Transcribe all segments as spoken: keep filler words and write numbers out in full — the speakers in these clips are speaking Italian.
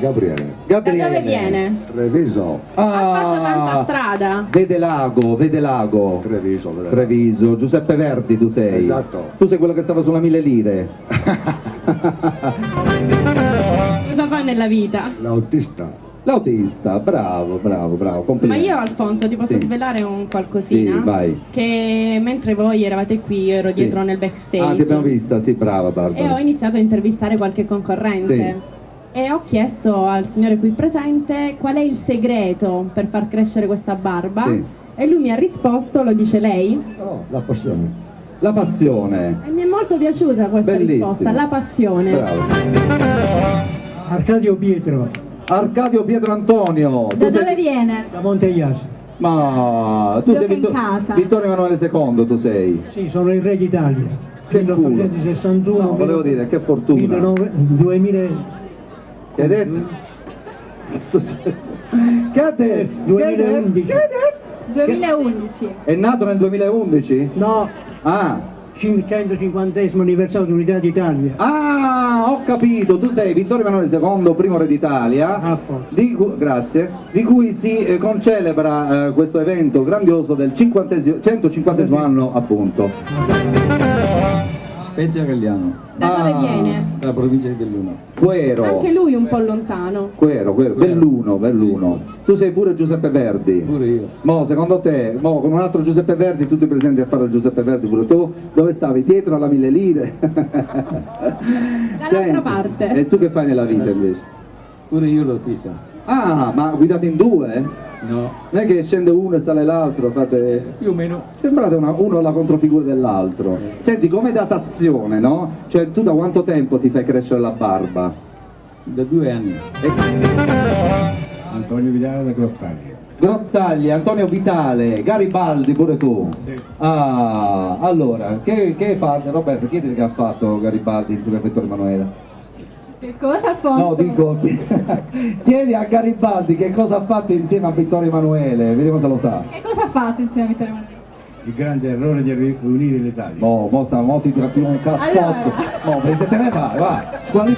Gabriele. Gabriele. Da dove viene? Treviso. Ha fatto Ah, tanta strada. vede lago, vede lago. Treviso, vedete. Treviso, Giuseppe Verdi tu sei. Esatto. Tu sei quello che stava sulla mille lire. Cosa fa nella vita? L'autista. L'autista, bravo, bravo, bravo, Ma complimenti. io, Alfonso, ti posso Sì. svelare un qualcosina? Sì, vai. Che mentre voi eravate qui, io ero Sì. dietro nel backstage. Ah, ti abbiamo vista, sì, brava Barbara. E ho iniziato a intervistare qualche concorrente. Sì. E ho chiesto al signore qui presente qual è il segreto per far crescere questa barba. Sì. E lui mi ha risposto, lo dice lei, Oh, la passione. La passione. e mi è molto piaciuta questa Bellissimo. risposta, la passione. Bravo. Arcadio Pietro, Arcadio Pietro Antonio. Da Tu sei- dove viene? da Montegliasso. Ma tu Gioca sei in Vittor- casa. Vittorio Emanuele secondo, tu sei. Sì, sono il re d'Italia. Che culo. milleottocentosessantuno. No, volevo dire, che fortuna. millenovecento duemila. Che hai detto? Che ha detto? duemilaundici. Che ha detto? duemilaundici. È nato nel duemilaundici? No, Ah. cinquecentocinquantesimo anniversario dell'Unità d'Italia. Ah, ho capito, tu sei Vittorio Emanuele secondo, primo re d'Italia, Ah, posto. di cu- grazie, di cui si eh, concelebra eh, questo evento grandioso del cinquantesimo centocinquantesimo anno appunto. Spezia Gagliano, Da Ah. dove viene? dalla provincia di Belluno. Quero, Anche lui un po' lontano. Quero, Quero, Belluno, Belluno. Tu sei pure Giuseppe Verdi. Pure io. Mo, secondo te, mo, con un altro Giuseppe Verdi, tu ti presenti a fare il Giuseppe Verdi pure tu? Dove stavi? Dietro alla mille lire? Dall'altra parte. E tu che fai nella vita invece? Pure io l'autista. Ah, ma guidate in due? No, Non è che scende uno e sale l'altro, fate... più o meno. Sembrate una- uno la controfigura dell'altro. Senti, come datazione, no? Cioè, tu da quanto tempo ti fai crescere la barba? Da due anni. E... Antonio Vidale da Grottaglia. Grottagli, Antonio Vitale, Garibaldi pure tu. Sì. Ah, allora, che, che fa? Roberto, chiedi che ha fatto Garibaldi insieme a Vittorio Emanuele? Che cosa, Alfonso? No, dico, chiedi a Garibaldi che cosa ha fatto insieme a Vittorio Emanuele, vediamo se lo sa. Che cosa ha fatto insieme a Vittorio Emanuele? Il grande errore di riunire l'Italia. Mo, mo, sta, mo ti tratti un cazzotto. Allora. Mo, per se te ne vai, va. Squali-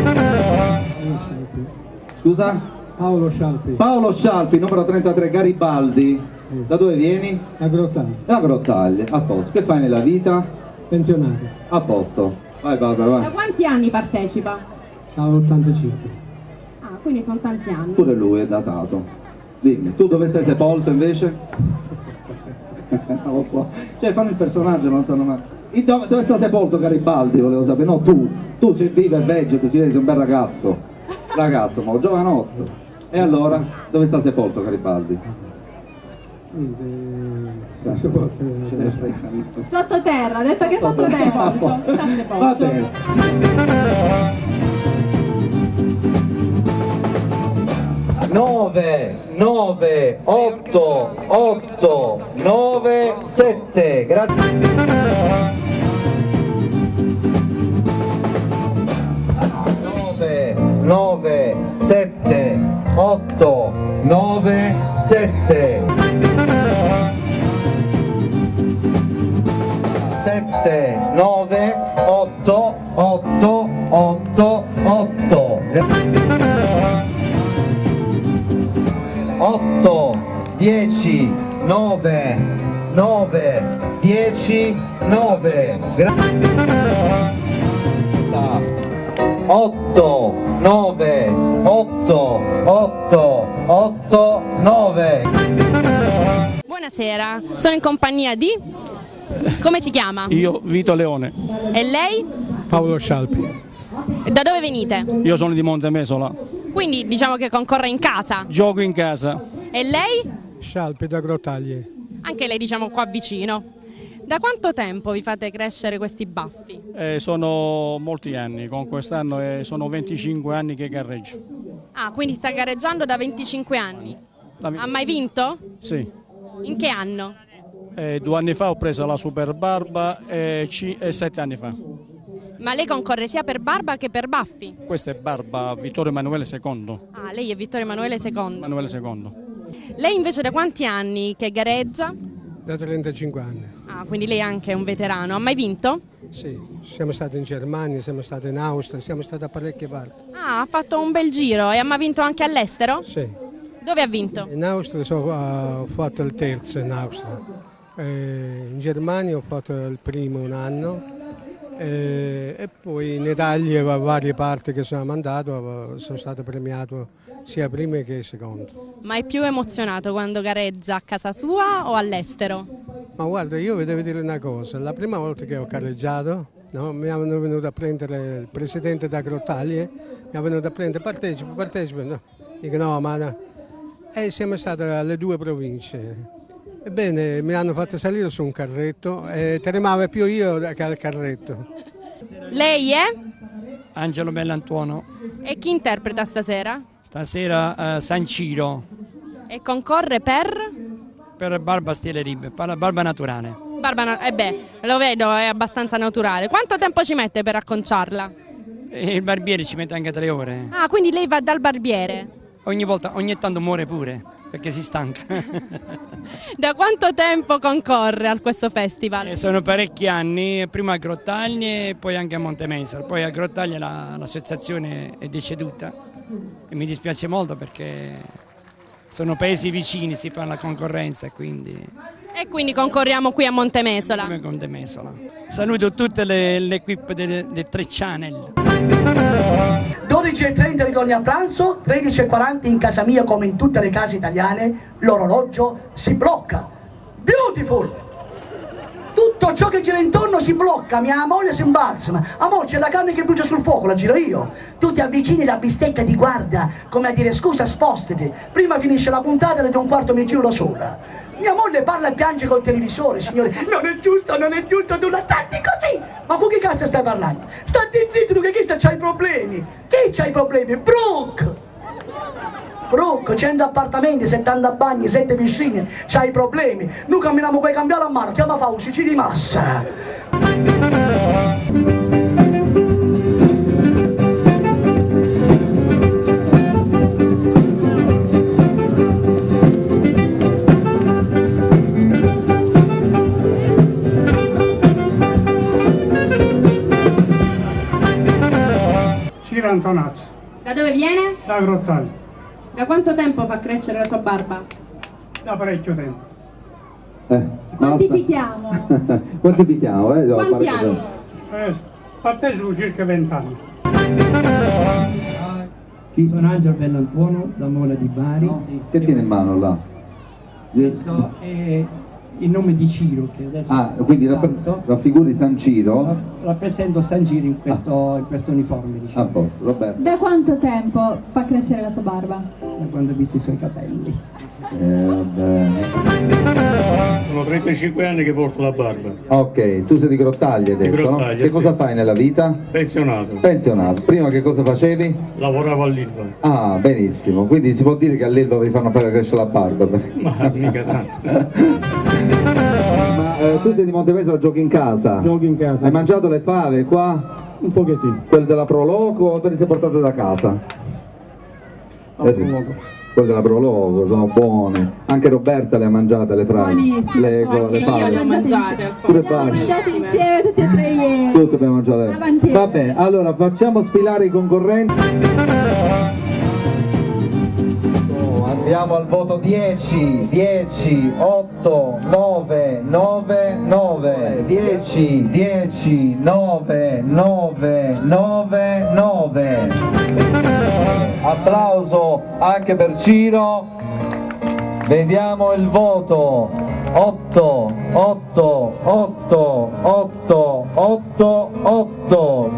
Scusa? Paolo Scialpi, Paolo Scialpi, numero trentatré, Garibaldi. Da dove vieni? a Grottaglia, Da Grottaglie, a posto. Che fai nella vita? pensionato, A posto. Vai Barbara, vai. Da quanti anni partecipa? dall'ottantacinque. Ah, quindi sono tanti anni. Pure lui è datato. Dimmi, tu dove stai sepolto invece? Non lo so. Cioè fanno il personaggio, non sanno mai. I- Dove, dove sta sepolto Garibaldi, volevo sapere? No, tu. Tu sei vivo e vegeto, si vede, sei un bel ragazzo. Ragazzo, ma giovanotto. E allora, dove sta sepolto Garibaldi? Sta sepolto, Ce ne stai. Sottoterra, ha detto che sottoterra. Sta sepolto. Va bene. nove, nove, otto, otto, nove, sette, grazie. nove, nove, sette, otto, nove, sette. sette, nove, otto, otto, otto, otto. otto, dieci, nove, nove, dieci, nove. otto, nove, otto, otto, otto, nove. Buonasera, sono in compagnia di... Come si chiama? Io Vito Leone, E lei? Paolo Scialpi, Da dove venite? io sono di Montemesola, Quindi diciamo che concorre in casa. gioco in casa. E lei? Scialpi da Grottaglie, Anche lei diciamo qua vicino. Da quanto tempo vi fate crescere questi baffi? Eh, sono molti anni, con quest'anno eh, sono venticinque anni che gareggio. Ah, quindi sta gareggiando da venticinque anni. Da vi- Ha mai vinto? Sì, In che anno? Eh, due anni fa ho preso la Super Barba e, ci- e sette anni fa. Ma lei concorre sia per barba che per baffi? Questa è Barba Vittorio Emanuele secondo. Ah, lei è Vittorio Emanuele secondo. Emanuele secondo. Lei invece da quanti anni che gareggia? da trentacinque anni. Ah, quindi lei è anche un veterano. Ha mai vinto? Sì, siamo stati in Germania, siamo stati in Austria, siamo stati da parecchie parti. Ah, ha fatto un bel giro e ha vinto anche all'estero? Sì. Dove ha vinto? In Austria so, ho fatto il terzo in Austria, eh, in Germania ho fatto il primo un anno eh, e poi in Italia a varie parti che sono andato sono stato premiato sia primo che secondo. Ma è più emozionato quando gareggia a casa sua o all'estero? Ma guarda, io vi devo dire una cosa, la prima volta che ho gareggiato, no, mi hanno venuto a prendere il presidente da Grottaglie, mi ha venuto a prendere, partecipa, partecipa, no, dico no, ma no. E siamo stati alle due province. Ebbene, mi hanno fatto salire su un carretto e tremavo più io che al carretto. Lei è? Angelo Bellantuono. E chi interpreta stasera? Stasera eh, San Ciro E concorre per? per Barba Stile Rib, per la barba naturale. Barba, na- eh beh, lo vedo, è abbastanza naturale. Quanto tempo ci mette per acconciarla? E il barbiere ci mette anche tre ore. Ah, quindi lei va dal barbiere. Ogni volta, ogni tanto muore pure, perché si stanca. Da quanto tempo concorre a questo festival? E sono parecchi anni, prima a Grottaglie e poi anche a Montemezzo. Poi a Grottaglie la- l'associazione è deceduta e mi dispiace molto perché sono paesi vicini, si fa la concorrenza e quindi E quindi concorriamo qui a Montemesola. come Montemesola. Saluto tutte le, l'equipe dei de tre channel. dodici e trenta ritorni a pranzo, tredici e quaranta in casa mia come in tutte le case italiane, l'orologio si blocca. Beautiful! Tutto ciò che gira intorno si blocca, mia moglie si imbalsama. Amore, c'è la carne che brucia sul fuoco, la giro io. Tu ti avvicini, la bistecca ti guarda, come a dire scusa, spostati. Prima finisce la puntata e le do un quarto mi giro da sola. Mia moglie parla e piange col televisore, signore. Non è giusto, non è giusto, tu la tratti così. Ma con chi cazzo stai parlando? Stati zitto, tu che chi sta c'hai problemi? Chi c'ha i problemi? Brooke! Brooke, cento appartamenti, settanta bagni, sette piscine, c'hai problemi. Noi camminiamo con i cambiali a mano, chiama Fauci, ci di massa. Ciro Antonazzo, Da dove viene? da Grottaglie, Da quanto tempo fa crescere la sua barba? da parecchio tempo. Eh, Quantifichiamo. Quantifichiamo, eh? Quanti anni? Eh, partecipo circa vent'anni. Chi? Sono Angelo Bellantuono, da Mola di Bari. Che tiene in mano là? Questo è il nome di Ciro, che adesso Ah, è quindi santo. raffiguri San Ciro? Rappresento San Ciro in questo, in questo uniforme, A diciamo, posto, Roberto. Da quanto tempo fa crescere la sua barba? da quando ho visto i suoi capelli. Eh, vabbè. Sono trentacinque anni che porto la barba. Ok, tu sei di Grottaglie, hai Di detto, no? Grottaglie, Che sì. cosa fai nella vita? Pensionato. Pensionato. Prima che cosa facevi? Lavoravo all'Ilva. Ah, benissimo. Quindi si può dire che all'Elba vi fanno fare crescere la barba. Ma mica tanto. Ma eh, tu sei di Montemesola, giochi in casa? Giochi in casa. Hai mangiato le fave qua? Un pochettino. Quelle della Proloco o te le sei portate da casa? A Eh, poco. Quelle della Proloco sono buone. Anche Roberta le ha mangiate le frasi. Buonissime. Le, Anche le Io fave. le ho mangiate. Pure Abbiamo fave. mangiato insieme tutti e tre ieri. Tutte abbiamo mangiato. Davanti. Va bene, allora facciamo sfilare i concorrenti. Oh, andiamo al voto dieci, dieci, otto, nove, nove, nove, dieci, dieci, nove, nove, nove, nove. Applauso anche per Ciro. Vediamo il voto. otto, otto, otto, otto, otto, otto.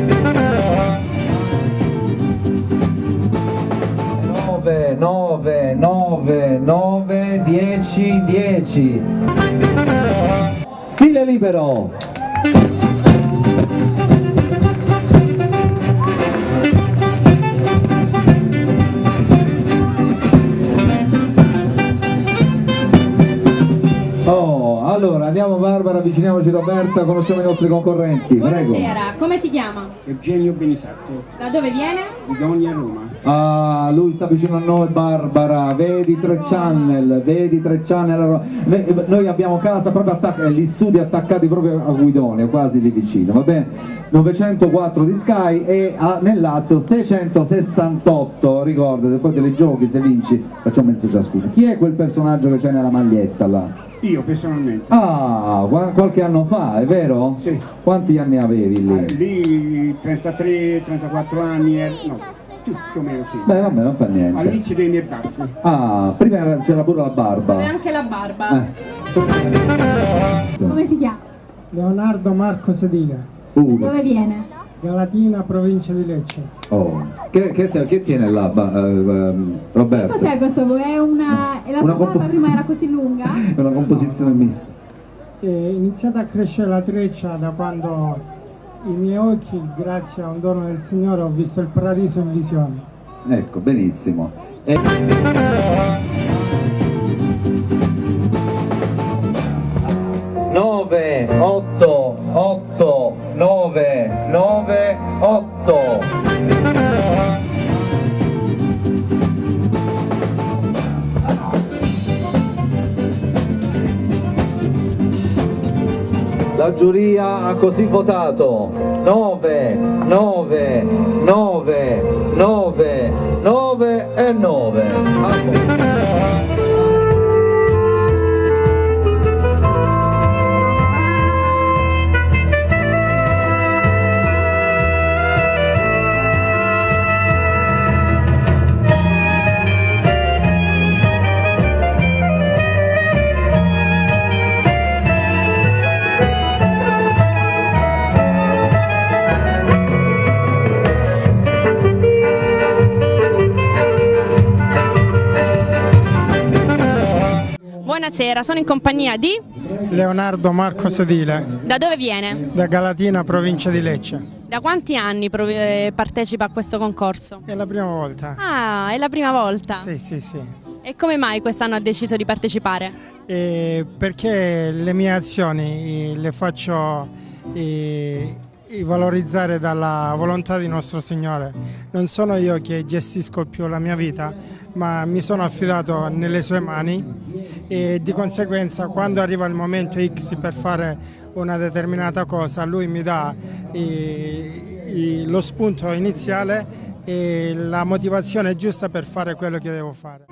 nove, nove, nove, nove, dieci, dieci. Stile libero. Oh, allora andiamo Barbara, avviciniamoci Roberta, conosciamo i nostri concorrenti, prego. Buonasera, come si chiama? Eugenio Benisatto, Da dove viene? di Dogna Roma. Ah, Ah, lui sta vicino a noi, Barbara, vedi tre channel, vedi tre channel, noi abbiamo casa proprio attaccata, gli studi attaccati proprio a Guidonio, quasi lì vicino, va bene? novecentoquattro di Sky e a, nel Lazio seicentosessantotto, ricordate, poi te le giochi se vinci, facciamo mezzo ciascuno. Chi è quel personaggio che c'è nella maglietta là? Io personalmente. Ah, qualche anno fa, è vero? Sì. Quanti anni avevi lì? Eh, lì trentatré trentaquattro anni, eh, no, più o meno sì. Beh, vabbè, non fa niente. All'inizio dei miei baffi. Ah, prima c'era pure la barba. E anche la barba. Eh. Come si chiama? Leonardo Marco Sedile. Uh. Da dove viene? Galatina, provincia di Lecce. Oh. Che, che, che tiene là, uh, Roberto? Cos'è questo? È una... E la Una sua barba compo- prima era così lunga? È una composizione mista. È iniziata a crescere la treccia da quando i miei occhi, grazie a un dono del Signore, ho visto il paradiso in visione. Ecco, benissimo. E... nove, otto, otto, nove, nove, otto. La giuria ha così votato nove, nove, nove, nove, nove e nove. Buonasera, sono in compagnia di Leonardo Marco Sedile. Da dove viene? Da Galatina, provincia di Lecce. Da quanti anni prov- partecipa a questo concorso? È la prima volta. Ah, è la prima volta? Sì, sì, sì. E come mai quest'anno ha deciso di partecipare? E perché le mie azioni eh, le faccio eh, valorizzare dalla volontà di nostro Signore. Non sono io che gestisco più la mia vita, ma mi sono affidato nelle sue mani e di conseguenza quando arriva il momento X per fare una determinata cosa lui mi dà eh, eh, lo spunto iniziale e la motivazione giusta per fare quello che devo fare.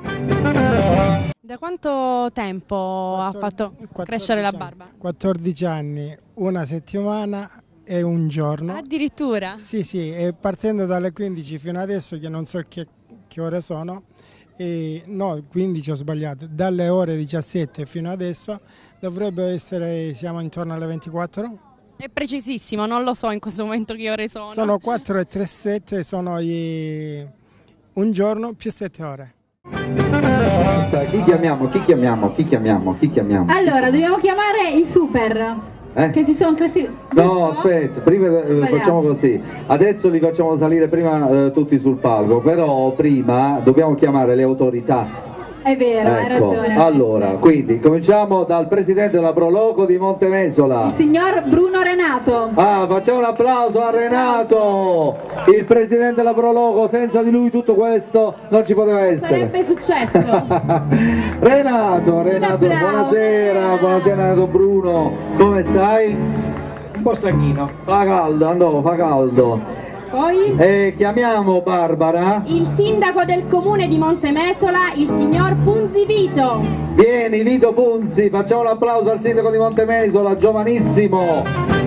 Da quanto tempo ha fatto crescere la barba? quattordici anni, una settimana e un giorno. Addirittura? Sì, sì, e partendo dalle quindici fino adesso, che non so che, che ore sono, e, no, quindici ho sbagliato, dalle ore diciassette fino adesso dovrebbe essere, siamo intorno alle ventiquattro. È precisissimo, non lo so in questo momento che ore sono. Sono quattro e tre sette, sono i, un giorno più sette ore. Chi chiamiamo? Chi chiamiamo? Chi chiamiamo? Chi chiamiamo? Allora, dobbiamo chiamare i super. Eh? Che si sono classificati. No, aspetta, prima eh, facciamo così. Adesso li facciamo salire prima eh, tutti sul palco, però prima dobbiamo chiamare le autorità. È vero, hai Ecco, ragione. allora, quindi cominciamo dal presidente della Proloco di Montemesola. Il signor Bruno Renato. Ah, facciamo un applauso a Renato, il presidente della Proloco. Senza di lui tutto questo non ci poteva essere. Sarebbe successo. Renato, Renato, buonasera, buonasera Renato Bruno, come stai? Un po' stanchino. Fa caldo, andò, fa caldo. Poi E chiamiamo Barbara. il sindaco del comune di Montemesola, il signor Punzi Vito. Vieni Vito Punzi, facciamo un applauso al sindaco di Montemesola, giovanissimo.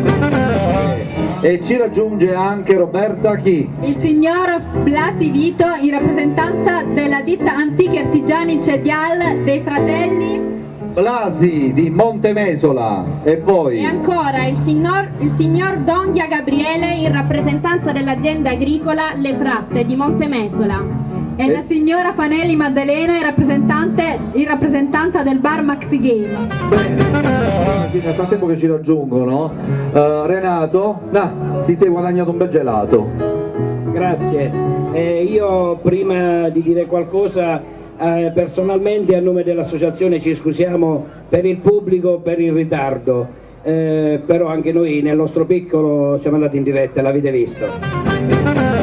E ci raggiunge anche Roberta chi? Il signor Blasi Vito in rappresentanza della ditta Antichi Artigiani Cedial dei fratelli. Blasi di Montemesola. E poi? E ancora il signor, il signor Donghia Gabriele in rappresentanza dell'azienda agricola Le Fratte di Montemesola. E la signora Fanelli Maddalena in, rappresentante, in rappresentanza del bar Maxi Game. Sì, nel frattempo che ci raggiungono, uh, Renato, nah, ti sei guadagnato un bel gelato. Grazie. Eh, io prima di dire qualcosa eh, personalmente a nome dell'associazione ci scusiamo per il pubblico, per il ritardo, eh, però anche noi nel nostro piccolo siamo andati in diretta, l'avete visto.